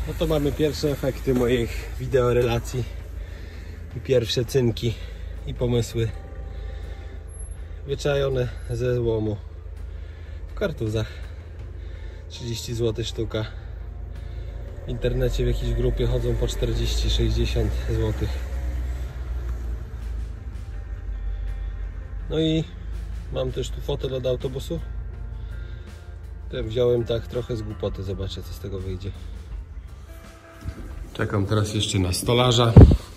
No to mamy pierwsze efekty moich wideorelacji i pierwsze cynki i pomysły wyczajone ze złomu w kartuzach. 30 zł sztuka. W internecie w jakiejś grupie chodzą po 40-60 zł. No i mam też tu fotel od autobusu. To wziąłem tak trochę z głupoty, zobaczę co z tego wyjdzie. Czekam teraz jeszcze na stolarza,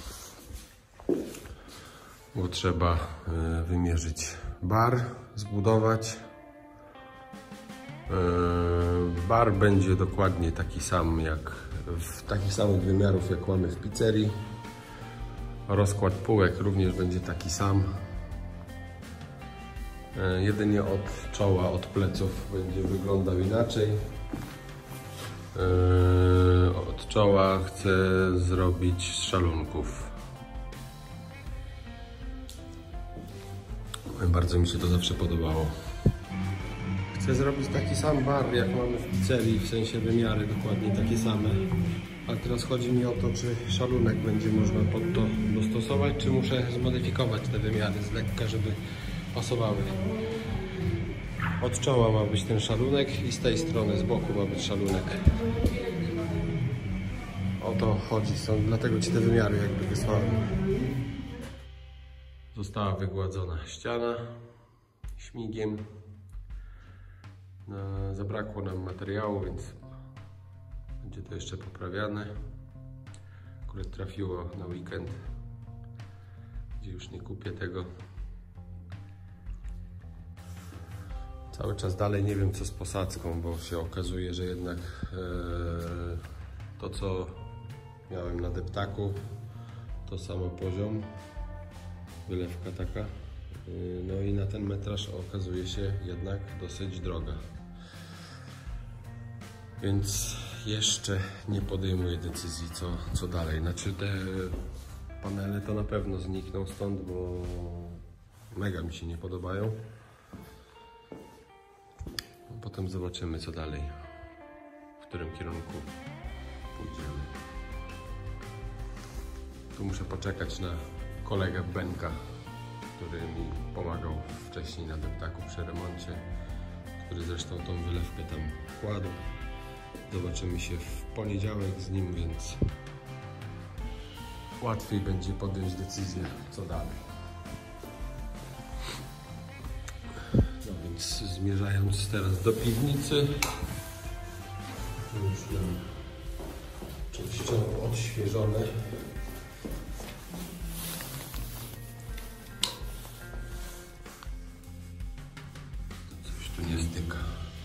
bo trzeba wymierzyć bar, zbudować. Bar będzie dokładnie taki sam takich samych wymiarów jak mamy w pizzerii. Rozkład półek również będzie taki sam. Jedynie od czoła, od pleców będzie wyglądał inaczej. Od czoła chcę zrobić z szalunków. Bardzo mi się to zawsze podobało. Chcę zrobić taki sam bar jak mamy w pizzerii, w sensie wymiary dokładnie takie same. A teraz chodzi mi o to, czy szalunek będzie można pod to dostosować, czy muszę zmodyfikować te wymiary z lekka, żeby pasowały. Od czoła ma być ten szalunek i z tej strony, z boku ma być szalunek. O to chodzi, dlatego Ci te wymiary jakby wysłałem. Została wygładzona ściana śmigiem. Zabrakło nam materiału, więc będzie to jeszcze poprawiane. Akurat trafiło na weekend, gdzie już nie kupię tego. Cały czas dalej nie wiem co z posadzką, bo się okazuje, że jednak to co miałem na deptaku to samo poziom, wylewka taka, no i na ten metraż okazuje się jednak dosyć droga, więc jeszcze nie podejmuję decyzji co dalej. Znaczy te panele to na pewno znikną stąd, bo mega mi się nie podobają. Potem zobaczymy co dalej, w którym kierunku pójdziemy. Tu muszę poczekać na kolegę Benka, który mi pomagał wcześniej na deptaku przy remoncie, który zresztą tą wylewkę tam kładł. Zobaczymy się w poniedziałek z nim, więc łatwiej będzie podjąć decyzję co dalej. Więc zmierzając teraz do piwnicy, już mam częściowo odświeżone. Coś tu nie styka.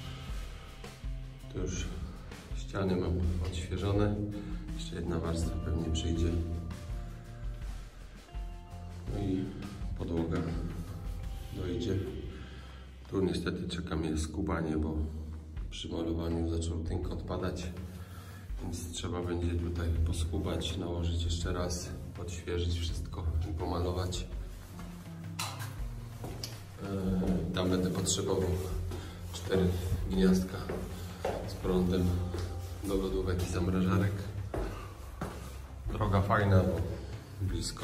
Tu już ściany mam odświeżone. Jeszcze jedna warstwa pewnie przyjdzie. No i podłoga dojdzie. Tu niestety czeka mnie skubanie, bo przy malowaniu zaczął tynk odpadać, więc trzeba będzie tutaj poskubać, nałożyć jeszcze raz, odświeżyć wszystko i pomalować. Tam będę potrzebował 4 gniazdka z prądem do lodówek i zamrażarek. Droga fajna, bo blisko.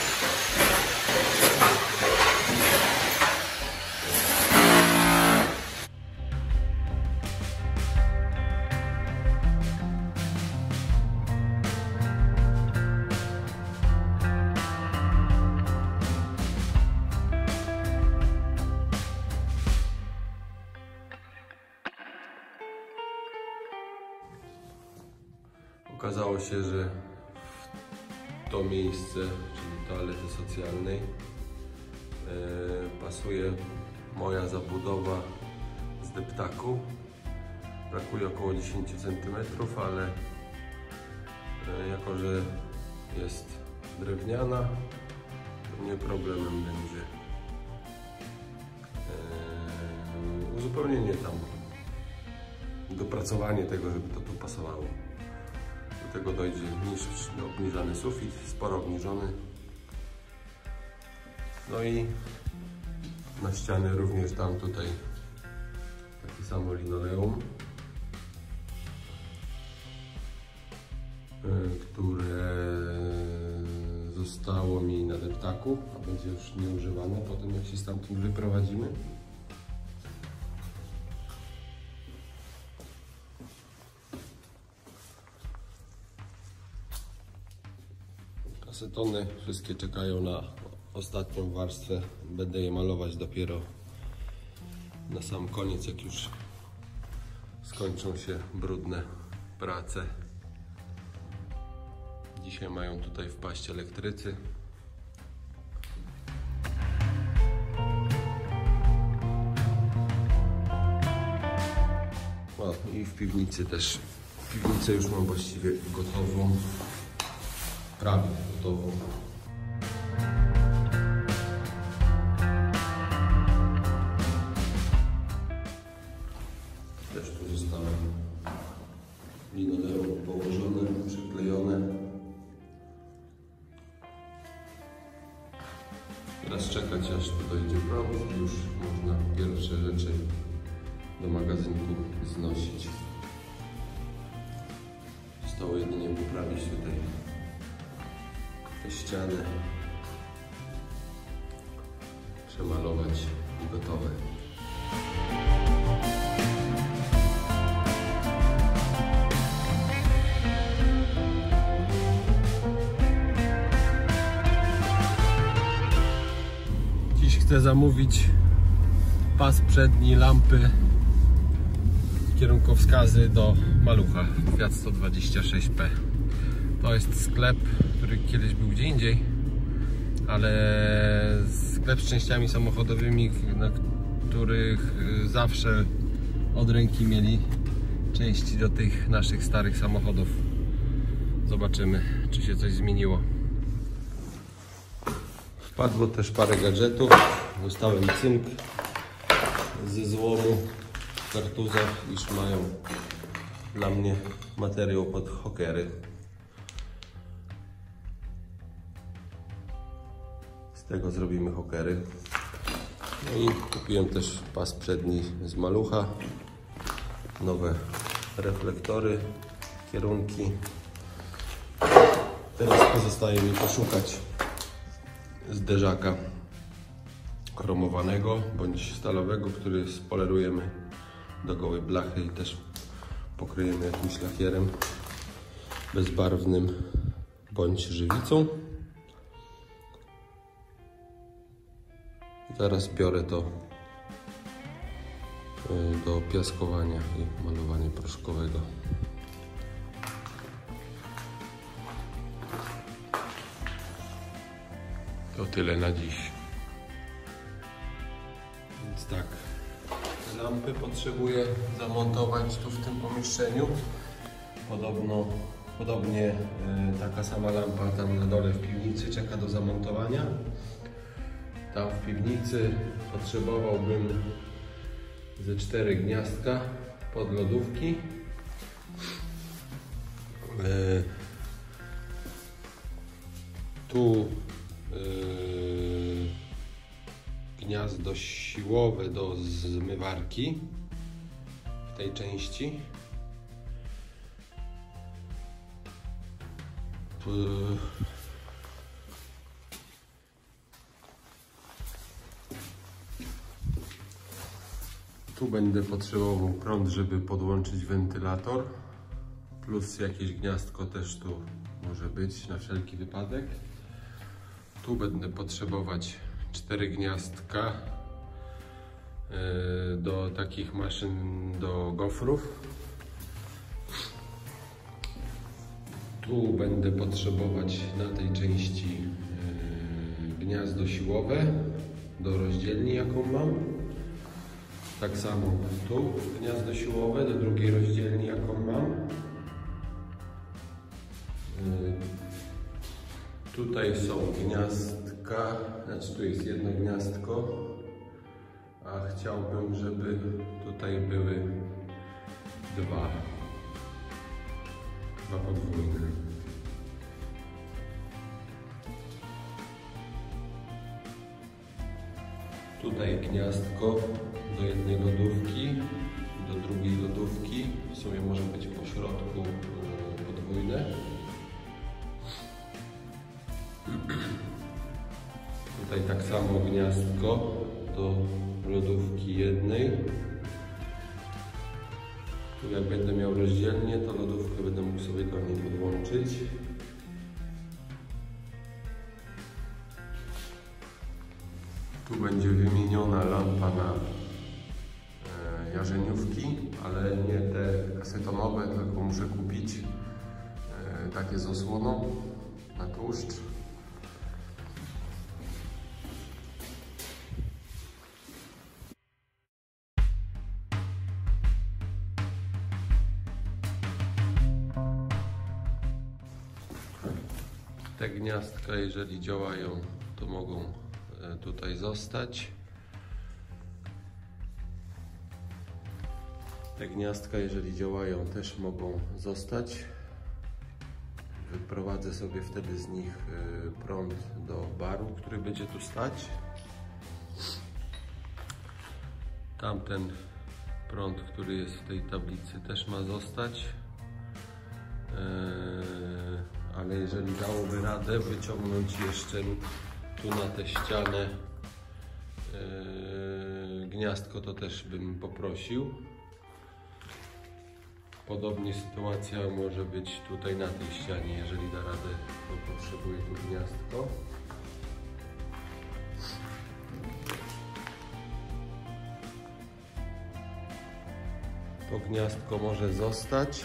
Okazało się, że w to miejsce, czyli toalety socjalnej, pasuje moja zabudowa z deptaku. Brakuje około 10 cm, ale jako że jest drewniana, to nie problemem będzie uzupełnienie tam, dopracowanie tego, żeby to tu pasowało. Do tego dojdzie obniżany sufit, sporo obniżony. No i na ściany również dam tutaj takie samo linoleum. które zostało mi na deptaku, a będzie już nieużywane po tym, jak się stamtąd wyprowadzimy. Kasetony wszystkie czekają na ostatnią warstwę. Będę je malować dopiero na sam koniec, jak już skończą się brudne prace. Dzisiaj mają tutaj wpaść elektrycy. O, i w piwnicy też. Piwnicę już mam właściwie gotową. Prawie gotową. Też tu zostało linoleum położone, przyklejone. Teraz czekać, aż tu dojdzie prąd i już można pierwsze rzeczy do magazynku znosić. Zostało jedynie poprawić tutaj te ściany, przemalować i gotowe. Dziś chcę zamówić pas przedni, lampy, kierunkowskazy do Malucha Fiat 126P. To jest sklep, który kiedyś był gdzie indziej, ale sklep z częściami samochodowymi, na których zawsze od ręki mieli części do tych naszych starych samochodów. Zobaczymy, czy się coś zmieniło. Wpadło też parę gadżetów. Dostałem cynk ze złomu w kartuzach, iż mają dla mnie materiał pod hokery. Z tego zrobimy hokery. No i kupiłem też pas przedni z Malucha. Nowe reflektory, kierunki. Teraz pozostaje mi poszukać zderzaka chromowanego bądź stalowego, który spolerujemy do gołej blachy i też pokryjemy jakimś lakierem bezbarwnym bądź żywicą. I teraz biorę to do piaskowania i malowania proszkowego. To tyle na dziś. Więc tak, te lampy potrzebuję zamontować tu w tym pomieszczeniu. Podobnie taka sama lampa tam na dole w piwnicy czeka do zamontowania. Tam w piwnicy potrzebowałbym ze 4 gniazdka pod lodówki. Tu gniazdo siłowe do zmywarki w tej części. Tu będę potrzebował prąd, żeby podłączyć wentylator, plus jakieś gniazdko też tu może być na wszelki wypadek. Tu będę potrzebować 4 gniazdka do takich maszyn do gofrów. Tu będę potrzebować na tej części gniazdo siłowe do rozdzielni, jaką mam. Tak samo tu gniazdo siłowe do drugiej rozdzielni, jaką mam. Tutaj są gniazdka, znaczy tu jest jedno gniazdko, a chciałbym, żeby tutaj były dwa podwójne. Tutaj gniazdko do jednej lodówki, do drugiej lodówki, w sumie może być po środku podwójne. Tutaj tak samo gniazdko do lodówki jednej. Tu jak będę miał rozdzielnie, to lodówkę będę mógł sobie do niej podłączyć. Tu będzie wymieniona lampa na jarzeniówki, ale nie te kasetonowe, tylko muszę kupić takie z osłoną na tłuszcz. Te gniazdka, jeżeli działają, to mogą tutaj zostać. Te gniazdka, jeżeli działają, też mogą zostać. Wyprowadzę sobie wtedy z nich prąd do baru, który będzie tu stać. Tamten prąd, który jest w tej tablicy, też ma zostać. Ale jeżeli dałoby radę wyciągnąć jeszcze tu na tę ścianę gniazdko, to też bym poprosił. Podobnie sytuacja może być tutaj na tej ścianie, jeżeli da radę, to potrzebuję tu gniazdko. To gniazdko może zostać.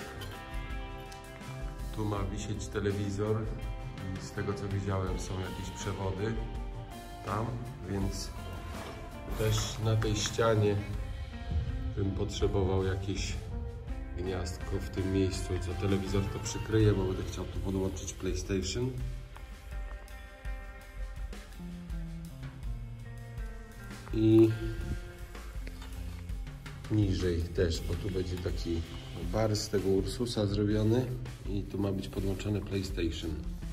Tu ma wisieć telewizor i z tego co widziałem, są jakieś przewody tam, więc też na tej ścianie bym potrzebował jakieś gniazdko w tym miejscu, co telewizor to przykryje, bo będę chciał tu podłączyć PlayStation. I niżej też, bo tu będzie taki bar z tego Ursusa zrobiony i tu ma być podłączony PlayStation.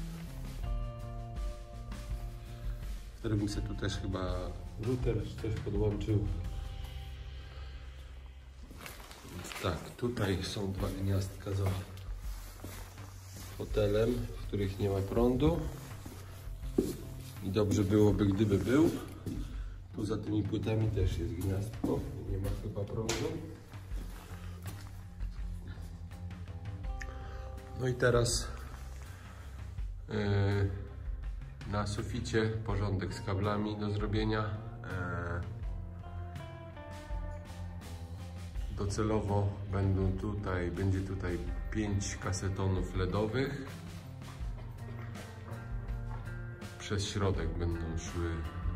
Wtedy bym sobie tu też chyba router czy coś podłączył. Tak, tutaj są dwa gniazdka za fotelem, w których nie ma prądu. I dobrze byłoby, gdyby był. Tu za tymi płytami też jest gniazdko, nie ma chyba prądu. No i teraz na suficie porządek z kablami do zrobienia. Docelowo będzie tutaj 5 kasetonów LEDowych. Przez środek będą szły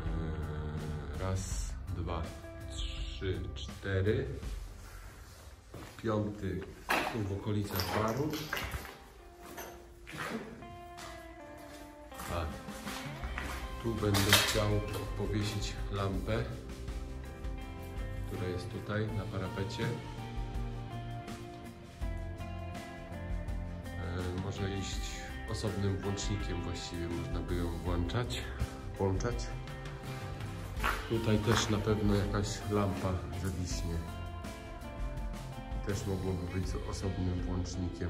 raz, dwa, trzy, cztery. Piąty tu w okolicach baru. A tu będę chciał powiesić lampę, która jest tutaj na parapecie. Może iść osobnym włącznikiem, właściwie można by ją włączać. Tutaj też na pewno jakaś lampa zawiśnie. Też mogłoby być z osobnym włącznikiem.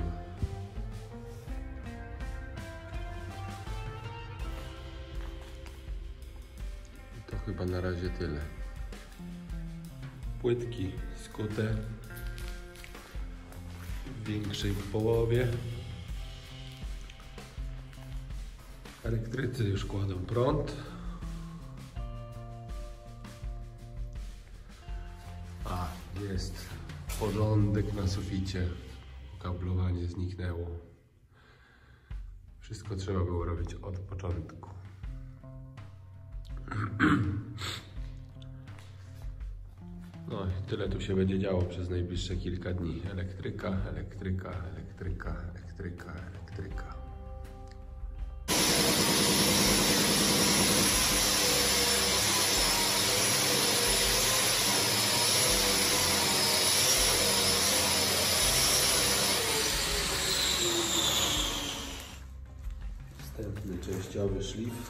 To chyba na razie tyle. Płytki skute w większej połowie. Elektrycy już kładą prąd. A, jest porządek na suficie. Kablowanie zniknęło. Wszystko trzeba było robić od początku. No i tyle tu się będzie działo przez najbliższe kilka dni. Elektryka, elektryka, elektryka, elektryka, elektryka. Wstępny częściowy szlif.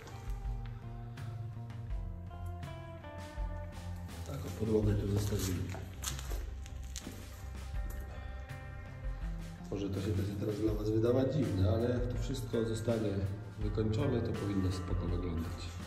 Taką podłogę tu zostawimy. Może to się będzie teraz dla Was wydawać dziwne, ale jak to wszystko zostanie wykończone, to powinno spoko wyglądać.